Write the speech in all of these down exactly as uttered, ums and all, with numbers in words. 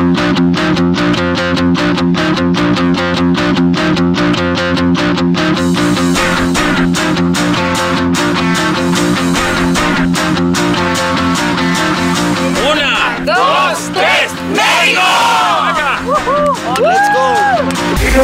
Let's go.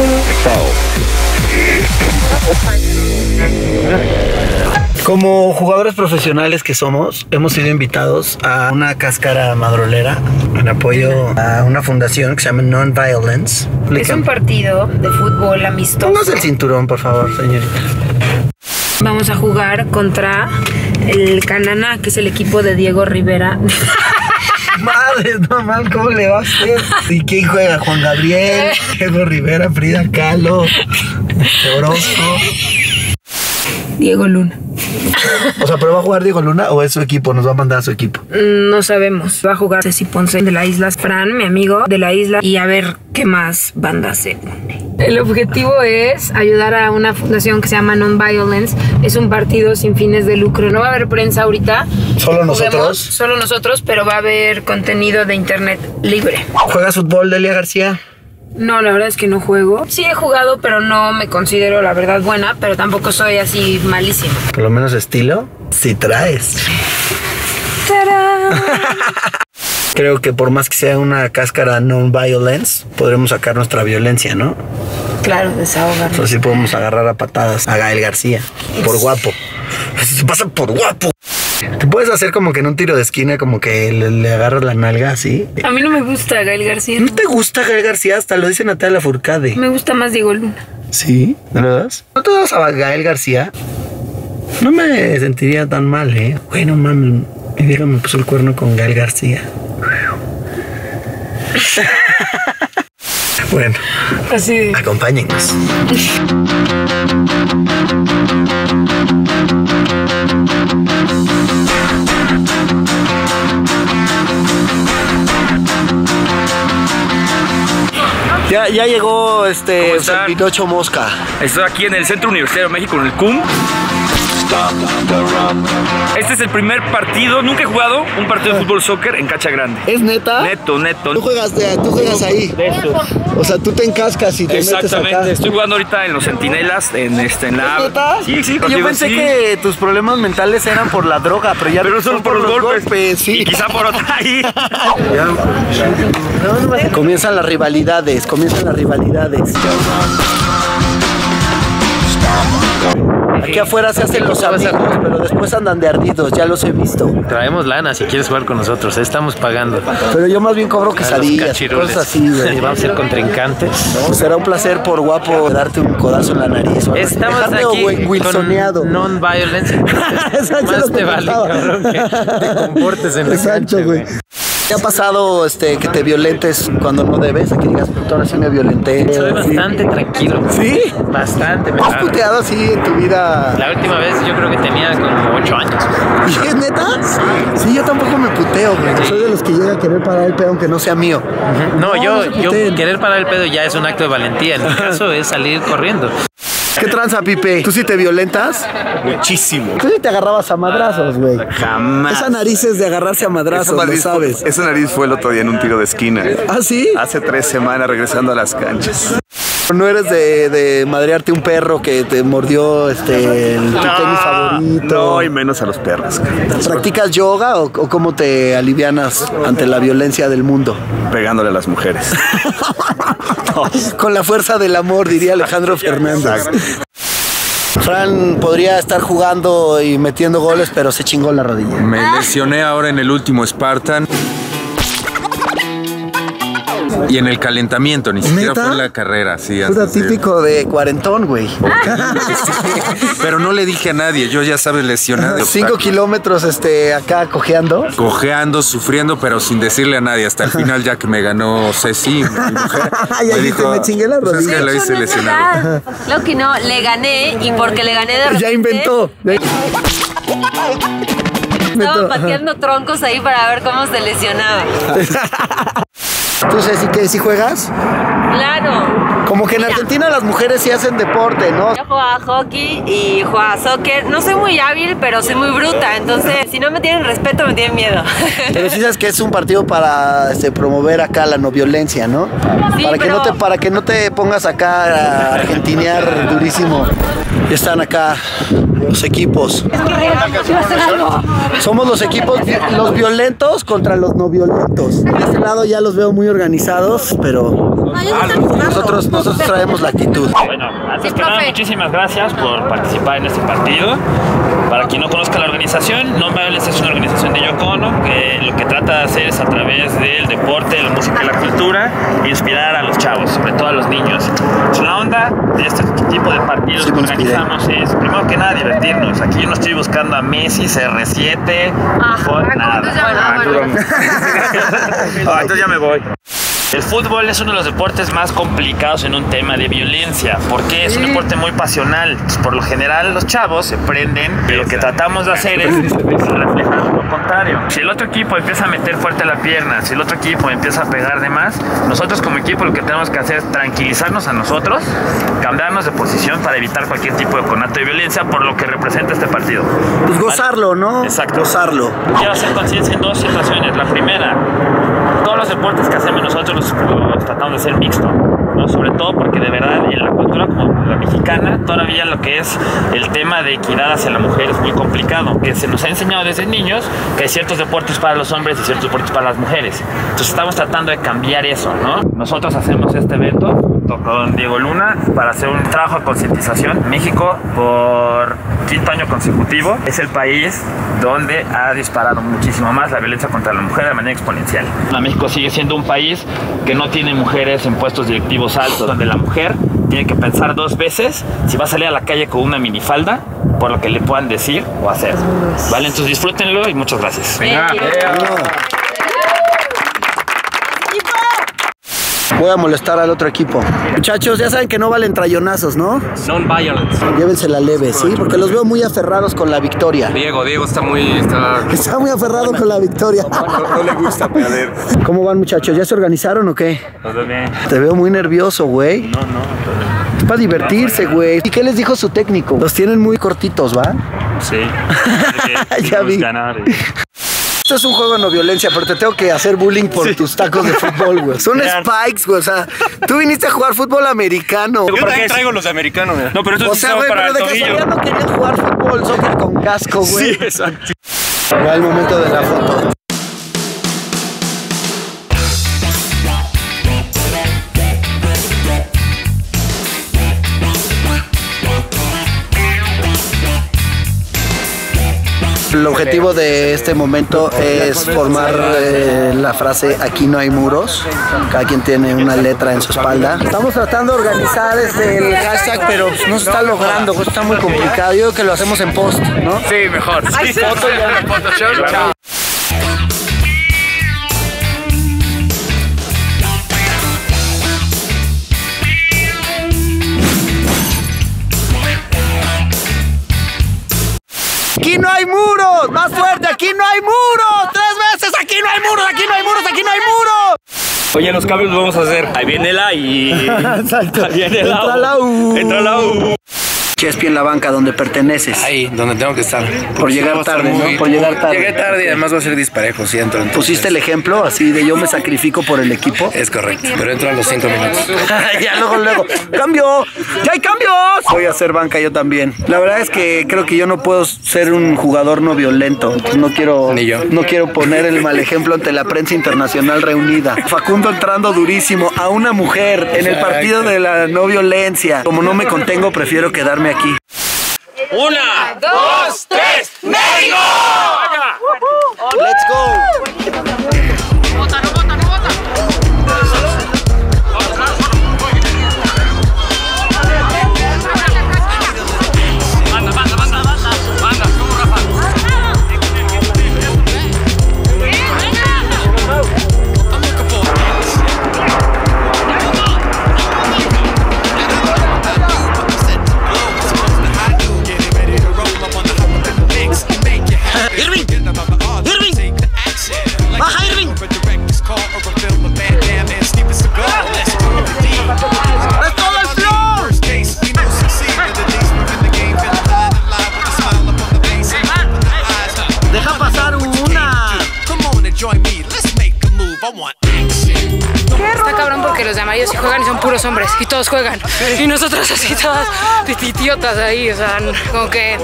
Como jugadores profesionales que somos, hemos sido invitados a una cáscara madrolera en apoyo a una fundación que se llama Non-Violence. Es un partido de fútbol amistoso. Póngase el cinturón, por favor, señorita. Vamos a jugar contra el Cananá, que es el equipo de Diego Rivera. Madre, no mal, ¿cómo le va a hacer? ¿Y quién juega? Juan Gabriel, Diego Rivera, Frida Kahlo, Orozco. Diego Luna. O sea, ¿pero va a jugar Diego Luna o es su equipo? ¿Nos va a mandar a su equipo? No sabemos. Va a jugar Ceci Ponce de la isla, Fran, mi amigo de la isla, y a ver qué más banda se une. El objetivo es ayudar a una fundación que se llama Non-Violence. Es un partido sin fines de lucro. No va a haber prensa ahorita. ¿Solo nosotros? Juguemos, solo nosotros, pero va a haber contenido de internet libre. ¿Juegas fútbol, Delia García? No, la verdad es que no juego. Sí he jugado, pero no me considero la verdad buena, pero tampoco soy así malísima. Por lo menos estilo, sí traes. ¡Tarán! Creo que por más que sea una cáscara non-violence, podremos sacar nuestra violencia, ¿no? Claro, desahogar. Entonces sí podemos agarrar a patadas a Gael García, por guapo. Se pasa por guapo. Te puedes hacer como que en un tiro de esquina, como que le, le agarras la nalga así. A mí no me gusta Gael García. ¿No te gusta Gael García? Hasta lo dice Natalia Lafourcade. Me gusta más Diego Luna. ¿Sí? ¿No lo das? ¿No te das a Gael García? No me sentiría tan mal, ¿eh? Güey, no mames. Mi vieja me puso el cuerno con Gael García. Bueno, así. Acompáñennos. Ya, ya llegó este Pinocho Mosca. Estoy aquí en el Centro Universitario de México, en el C U M. Este es el primer partido, nunca he jugado un partido de fútbol soccer en cancha grande. ¿Es neta? Neto, neto. Tú juegas, de, tú juegas ahí. De estos. O sea, tú te encascas y te metes acá. Exactamente, estoy jugando ahorita en los Centinelas, en, este, en la... ¿Es neta? Sí, sí. Yo digo, pensé sí. que tus problemas mentales eran por la droga, pero ya Pero solo por los, los golpes. golpes sí. Y quizá por otra ahí. Comienzan las rivalidades, comienzan las rivalidades. Aquí afuera se hacen los amigos, pero después andan de ardidos, ya los he visto. Traemos lana si quieres jugar con nosotros, estamos pagando. Pero yo más bien cobro quesadillas, cosas así, güey. Vamos a ser contrincantes. Pues será un placer por guapo darte un codazo en la nariz. Estamos aquí wilsoneado. con non-violence. Más te vale, cabrón, que te comportes en la Exacto, cancha, güey. ¿Te ha pasado este, que te violentes cuando no debes? Aquí digas, puta, ahora sí me violenté. Soy bastante ¿Sí? tranquilo. ¿Sí? Bastante. ¿Has puteado así en tu vida? La última vez yo creo que tenía como ocho años. ¿Y es neta? Sí. Sí, yo tampoco me puteo, güey. Sí. Soy de los que llega a querer parar el pedo aunque no sea mío. Uh-huh. No, no, yo, no yo querer parar el pedo ya es un acto de valentía. En mi caso es salir corriendo. ¿Qué tranza, Pipe? ¿Tú sí te violentas? Muchísimo. Tú sí te agarrabas a madrazos, güey. Jamás. Esa nariz es de agarrarse a madrazos, lo sabes. Esa nariz fue el otro día en un tiro de esquina. ¿Ah, sí? Hace tres semanas regresando a las canchas. ¿No eres de, de madrearte un perro que te mordió este, el, tu no, tenis favorito? No, y menos a los perros. ¿Practicas yoga o, o cómo te alivianas ante la violencia del mundo? Pegándole a las mujeres. Con la fuerza del amor, diría Alejandro Fernández. Fran podría estar jugando y metiendo goles, pero se chingó la rodilla. Me lesioné ahora en el último Spartan. Y en el calentamiento, ni siquiera ¿Neta? fue en la carrera, sí. Puta, típico de cuarentón, güey. Pero no le dije a nadie, yo ya sabes, lesionado. Cinco kilómetros este, acá cojeando. Cojeando, sufriendo, pero sin decirle a nadie. Hasta el final, ya que me ganó Ceci, mi mujer, y me dijo, me chingué la rodilla. Pues es que lo hice no lesionado. Lo que no, le gané y porque le gané de repente... Ya inventó. Estaba pateando troncos ahí para ver cómo se lesionaba. ¿Tú tú, Ceci, qué? ¿Sí juegas? Claro. Como que en Mira. Argentina las mujeres sí hacen deporte, ¿no? Yo juego a hockey y juego a soccer. No soy muy hábil, pero soy muy bruta. Entonces, si no me tienen respeto, me tienen miedo. Pero sí sabes que es un partido para este, promover acá la no violencia, ¿no? Sí, para, que pero- no te, para que no te pongas acá a argentinear durísimo. Ya están acá los equipos. Somos los equipos, vi- los violentos contra los no violentos. De este lado ya los veo muy organizados, pero nosotros, nosotros traemos la actitud. Bueno, antes que nada, muchísimas gracias por participar en este partido. Para quien no conozca la organización, Non-Violence es una organización de Yoko Ono que lo que trata de hacer es a través del deporte, la música y la cultura inspirar a los chavos, sobre todo a los niños. Pues la onda de este tipo de partidos Sí, que me inspiré. organizamos es, primero que nada, divertirnos. Aquí yo no estoy buscando a Messi, C R siete, por nada. Ah, entonces ya me voy. El fútbol es uno de los deportes más complicados en un tema de violencia, porque es un deporte muy pasional. Entonces, por lo general, los chavos se prenden y lo que tratamos de hacer es reflejar lo contrario. Si el otro equipo empieza a meter fuerte la pierna, si el otro equipo empieza a pegar de más, nosotros como equipo lo que tenemos que hacer es tranquilizarnos a nosotros, cambiarnos de posición para evitar cualquier tipo de conato de violencia por lo que representa este partido. Pues gozarlo, ¿no? Exacto. Gozarlo. Quiero hacer conciencia en dos situaciones. La primera, todos los deportes que hacemos nosotros los, los tratamos de hacer mixto, ¿no? Sobre todo porque de verdad en la cultura como la mexicana todavía lo que es el tema de equidad hacia la mujer es muy complicado, que se nos ha enseñado desde niños que hay ciertos deportes para los hombres y ciertos deportes para las mujeres. Entonces estamos tratando de cambiar eso, ¿no? Nosotros hacemos este evento junto con Diego Luna para hacer un trabajo de concientización. México, por quinto año consecutivo, es el país donde ha disparado muchísimo más la violencia contra la mujer de manera exponencial. México sigue siendo un país que no tiene mujeres en puestos directivos altos, donde la mujer tiene que pensar dos veces si va a salir a la calle con una minifalda por lo que le puedan decir o hacer. Vale, entonces disfrútenlo y muchas gracias. Voy a molestar al otro equipo. Muchachos, ya saben que no valen trayonazos, ¿no? Non-violence. Llévensela leve, ¿sí? Porque los veo muy aferrados con la victoria. Diego, Diego está muy... Está... Está muy aferrado con la victoria. No, no le gusta perder. ¿Cómo van, muchachos? ¿Ya se organizaron o qué? Todo bien. Te veo muy nervioso, güey. No, no, Es para divertirse, güey. ¿Y qué les dijo su técnico? Los tienen muy cortitos, ¿va? sí. Ya vi. Esto es un juego de no violencia, pero te tengo que hacer bullying por tus tacos de fútbol, güey. Son spikes, güey. O sea, tú viniste a jugar fútbol americano. Yo también traigo los americanos, mira. No, pero esto O sea, güey, pero de casualidad no querías jugar fútbol, soccer con casco, güey. Sí, exacto. Va el momento de la foto. El objetivo de este momento es formar eh, la frase aquí no hay muros. Cada quien tiene una letra en su espalda. Estamos tratando de organizar este, el hashtag, pero no se está logrando, está muy complicado. Yo creo que lo hacemos en post, ¿no? Sí, mejor. Sí, foto ya. Photoshop. Chao. ¡Aquí no hay muros! ¡Más fuerte! ¡Aquí no hay muros! ¡Tres veces! ¡Aquí no hay muros! ¡Aquí no hay muros! ¡Aquí no hay muros! Oye, los cambios los vamos a hacer. Ahí viene la y... Exacto. Ahí viene la Entra la U. Entra la U. Chespi en la banca, donde perteneces. Ahí, donde tengo que estar. Por llegar tarde, ¿no? Por llegar tarde. Llegué tarde y además va a ser disparejo si entro. Entonces. ¿Pusiste el ejemplo así de yo me sacrifico por el equipo? Es correcto, pero entro a los cinco minutos. Ya luego, luego. ¡Cambio! ¡Ya hay cambios! Voy a hacer banca yo también. La verdad es que creo que yo no puedo ser un jugador no violento. Entonces no quiero, Ni yo. no quiero poner el mal ejemplo ante la prensa internacional reunida. Facundo entrando durísimo a una mujer en el partido de la no violencia. Como no me contengo, prefiero quedarme aquí. Una, dos, tres, ¡México! Let's go. que los de amarillo sí juegan y son puros hombres y todos juegan. Y nosotros así todas idiotas ahí, o sea, como que...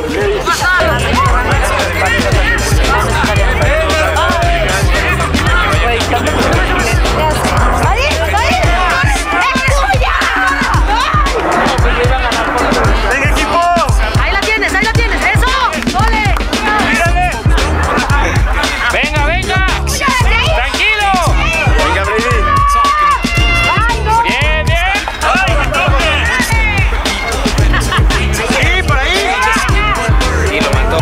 ¡Venga, equipo! Ahí la tienes, ahí la tienes, eso, ¡ole! ¡Venga, venga! ¡Tranquilo! ¡Venga, Brady! ¡Bien, bien! ¡Ay, que toque! ¡Sí, por ahí! Y lo mató.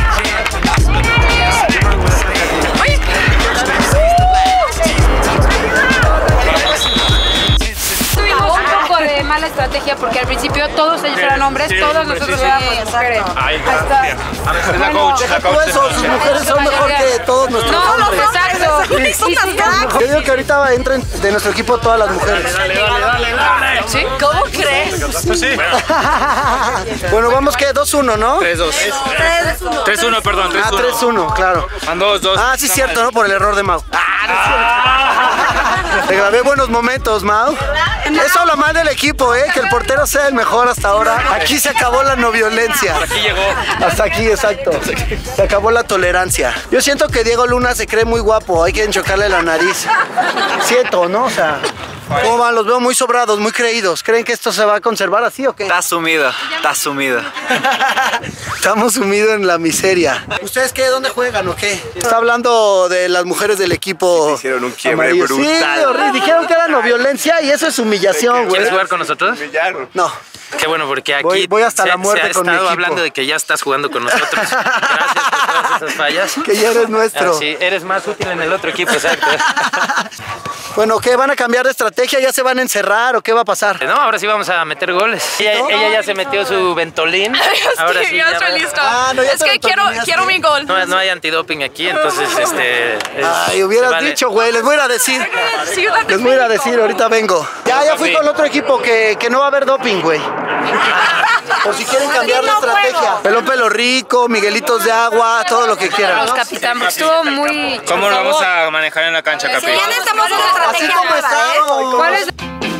Tuvimos un poco de mala estrategia porque al principio todos ellos eran hombres, Sí, todos hombres, nosotros sí, sí. éramos mujeres. Ay, Hasta... Es la coach, la Todo coach. eso, sus mujeres son mejor que todos nuestros No, hombres. exacto. Sí, sí, Yo digo que ahorita entren de nuestro equipo todas las mujeres. Dale, dale, dale, dale. ¿Sí? ¿Cómo crees? Pues sí. Bueno, vamos que dos uno, ¿no? tres dos. tres uno, perdón, tres Ah, uno. tres uno, claro. Van dos, dos. Ah, sí, cierto, ¿no? Por el error de Mau. Te grabé buenos momentos, Mau. Eso habla mal del equipo, ¿eh? Que el portero sea el mejor hasta ahora. Aquí se acabó la no violencia. Aquí llegó. Hasta aquí, exacto. Se acabó la tolerancia. Yo siento que Diego Luna se cree muy guapo. Hay que enchocarle la nariz. Siento, ¿no? O sea, ¿cómo van? Los veo muy sobrados, muy creídos. ¿Creen que esto se va a conservar así o qué? Está sumido, está sumido. Estamos sumidos en la miseria. ¿Ustedes qué? ¿Dónde juegan o qué? Está hablando de las mujeres del equipo. Hicieron un quiebre amarillo. brutal. Sí, horrible. Dijeron que era no violencia y eso es humillación, güey. ¿Quieres jugar con nosotros? Humillaron. No. Qué bueno, porque aquí Voy- voy hasta se, la muerte se ha con mi estado equipo. hablando de que ya estás jugando con nosotros. Gracias por todas esas fallas. Que ya eres nuestro. Ah, sí, eres más útil en el otro equipo, exacto. Bueno, ¿qué? ¿Van a cambiar de estrategia? ¿Ya se van a encerrar o qué va a pasar? No, ahora sí vamos a meter goles. Ella, ella ya se metió su ventolín. Ahora sí, ya ya estoy va- listo. Ah, no, ya es te que quiero, ventaneaste. quiero mi gol. No, no hay antidoping aquí, entonces este. es- Ay, hubieras se vale. dicho, güey. Les voy a ir a decir. Ciudad de Les voy a ir a México. decir, ahorita vengo. Ya, ya fui Sí. con el otro equipo que, que no va a haber doping, güey. Por si quieren cambiar la no estrategia. juego. Pelón Pelo Rico, Miguelitos de agua, todo lo que quieran. Los capitán, estuvo muy... ¿Cómo lo vamos a manejar en la cancha, Capi? Ya necesitamos una Así estrategia como nueva, ¿eh? estamos. ¿Cuál es?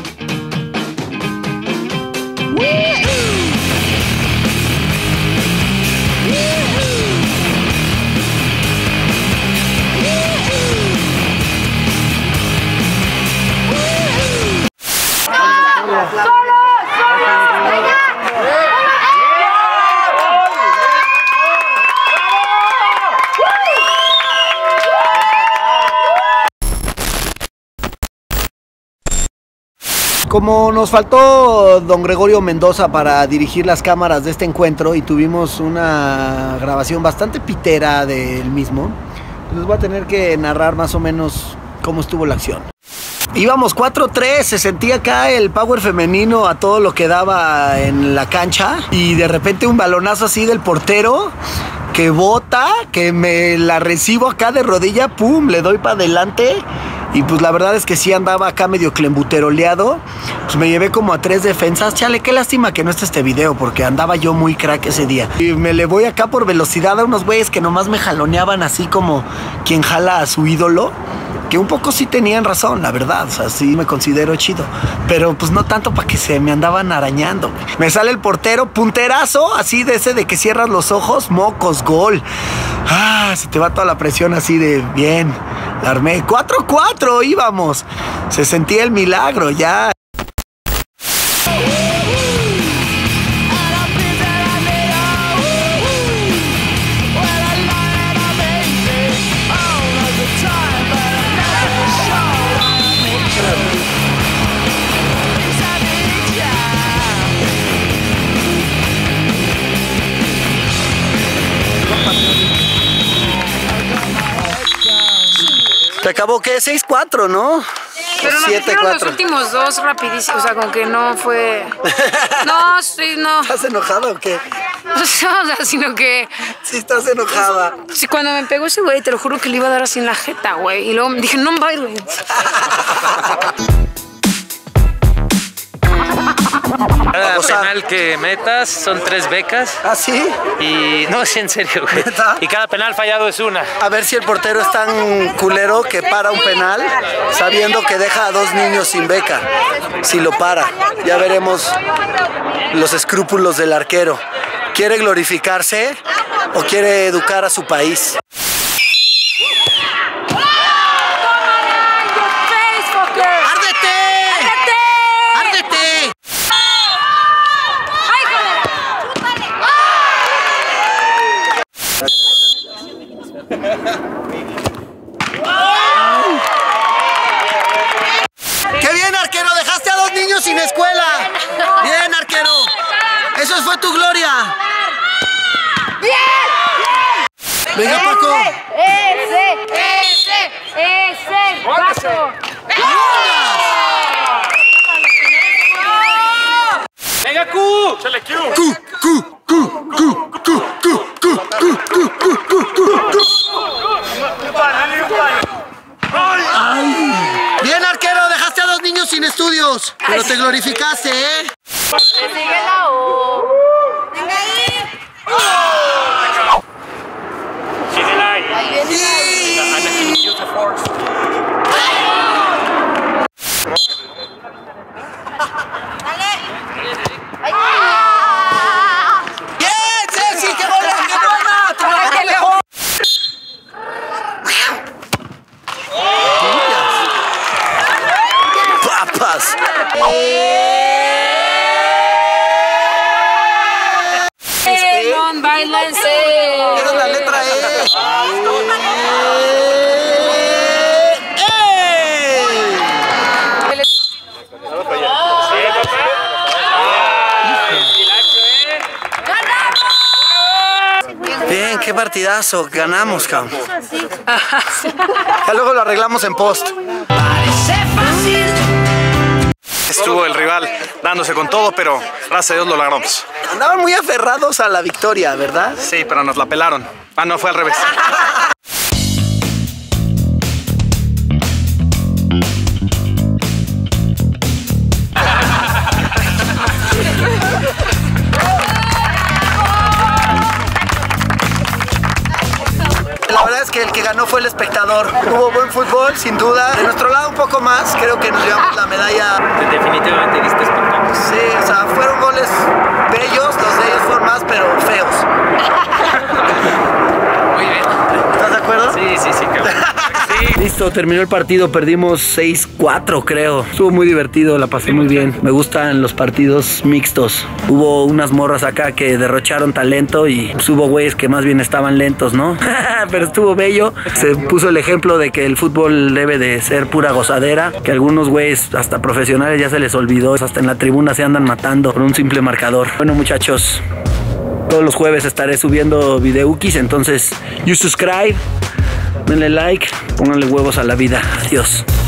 Como nos faltó don Gregorio Mendoza para dirigir las cámaras de este encuentro y tuvimos una grabación bastante pitera del mismo, les voy a tener que narrar más o menos cómo estuvo la acción. Íbamos cuatro tres, se sentía acá el power femenino a todo lo que daba en la cancha y de repente un balonazo así del portero que bota, que me la recibo acá de rodilla, pum, le doy para adelante y pues la verdad es que sí andaba acá medio clembuteroleado, pues me llevé como a tres defensas. Chale, qué lástima que no esté este video porque andaba yo muy crack ese día y me le voy acá por velocidad a unos güeyes que nomás me jaloneaban así como quien jala a su ídolo, que un poco sí tenían razón, la verdad, o sea, sí me considero chido, pero pues no tanto para que se me andaban arañando, güey. Me sale el portero, punterazo, así de ese de que cierras los ojos, mocos, gol. Ah, se te va toda la presión así de bien, la armé. cuatro cuatro íbamos, se sentía el milagro, ya. ¿Te acabó qué? seis cuatro, ¿no? Pero nos siete dijeron los cuatro. últimos dos rapidísimos, o sea, como que no fue... No, sí, no. ¿Estás enojada o qué? O sea, sino que... Sí, estás enojada. Sí, cuando me pegó ese güey, te lo juro que le iba a dar así en la jeta, güey. Y luego me dije, no bailes. cada gozar. penal que metas son tres becas. ¿Ah, sí? Y no, es en serio, güey. ¿Neta? Y cada penal fallado es una. A ver si el portero es tan culero que para un penal sabiendo que deja a dos niños sin beca. Si lo para, ya veremos los escrúpulos del arquero. ¿Quiere glorificarse o quiere educar a su país? ¡Árdete! ¡Árdete! ¡Qué bien, arquero! ¡Dejaste a dos niños sin escuela! ¡Bien, arquero! ¡Eso fue tu gloria! ¡Bien! ¡Venga, Paco! ¡Ese! ¡Ese! ¡Ese! ¡Paco! ¡Venga, Q! ¡Chale, Q! ¡Cu, cu, cu, cu, cu, cu, cu, cu, cu, cu, cu, cu! ¡Ay! Bien, arquero, dejaste a dos niños sin estudios, pero te glorificaste, ¿eh? Sigue la U. Venga ahí. Síguela ahí. Ahí viene ahí. ¡Bien, Ceci! ¡Qué buena, qué buena! ¡Te la que lejos! ¡Papas! Non-violence. Era la letra E. Bien, qué partidazo. Ganamos, cabrón. Ya luego lo arreglamos en post. Estuvo el rival dándose con todo, pero gracias a Dios lo logramos. Andaban muy aferrados a la victoria, ¿verdad? Sí, pero nos la pelaron. Ah, no, fue al revés. La verdad es que el que ganó fue el espectador. Hubo buen fútbol, sin duda. De nuestro lado un poco más, creo que nos llevamos la medalla. Definitivamente diste espectáculo. Sí, o sea, fueron goles bellos, los de ellos fueron más, pero feos. Muy bien. ¿Estás de acuerdo? Sí, sí, sí, cabrón. Sí. Listo, terminó el partido, perdimos seis cuatro creo. Estuvo muy divertido, la pasé muy bien. Me gustan los partidos mixtos. Hubo unas morras acá que derrocharon talento y pues, hubo güeyes que más bien estaban lentos, ¿no? Pero estuvo bello. Se puso el ejemplo de que el fútbol debe de ser pura gozadera, que algunos güeyes hasta profesionales ya se les olvidó, hasta en la tribuna se andan matando por un simple marcador. Bueno, muchachos, todos los jueves estaré subiendo videukis, entonces you subscribe, denle like, pónganle huevos a la vida. Adiós.